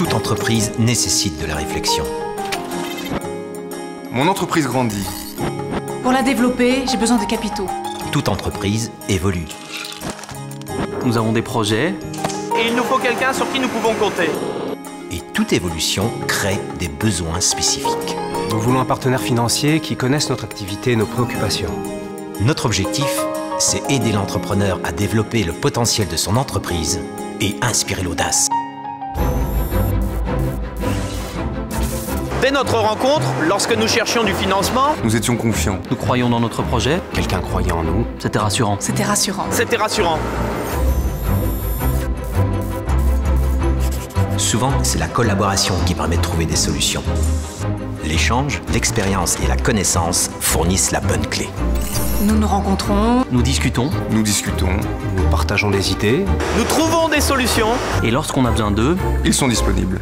Toute entreprise nécessite de la réflexion. Mon entreprise grandit. Pour la développer, j'ai besoin de capitaux. Toute entreprise évolue. Nous avons des projets. Et il nous faut quelqu'un sur qui nous pouvons compter. Et toute évolution crée des besoins spécifiques. Nous voulons un partenaire financier qui connaisse notre activité et nos préoccupations. Notre objectif, c'est aider l'entrepreneur à développer le potentiel de son entreprise et inspirer l'audace. Dès notre rencontre, lorsque nous cherchions du financement, Nous étions confiants. Nous croyons dans notre projet. Quelqu'un croyait en nous. C'était rassurant. C'était rassurant. c'était rassurant. Souvent, c'est la collaboration qui permet de trouver des solutions. L'échange, l'expérience et la connaissance fournissent la bonne clé. Nous nous rencontrons. Nous discutons. Nous discutons. Nous partageons des idées. Nous trouvons des solutions. Et lorsqu'on a besoin d'eux, Ils sont disponibles.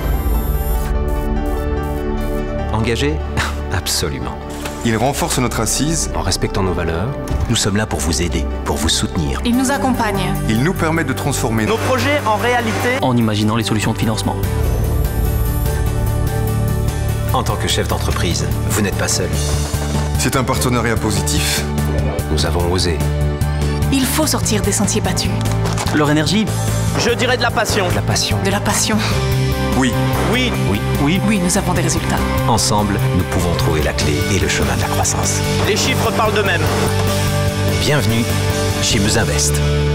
Engagé? Absolument. Ils renforcent notre assise. En respectant nos valeurs. Nous sommes là pour vous aider, pour vous soutenir. Ils nous accompagnent. Ils nous permettent de transformer Nos projets, en réalité, en imaginant les solutions de financement. En tant que chef d'entreprise, vous n'êtes pas seul. C'est un partenariat positif. Nous avons osé. Il faut sortir des sentiers battus. Leur énergie. je dirais de la passion. La passion. De la passion. Oui, Oui, Oui. Oui, nous avons des résultats. Ensemble, nous pouvons trouver la clé et le chemin de la croissance. les chiffres parlent d'eux-mêmes. Bienvenue chez Musinvest.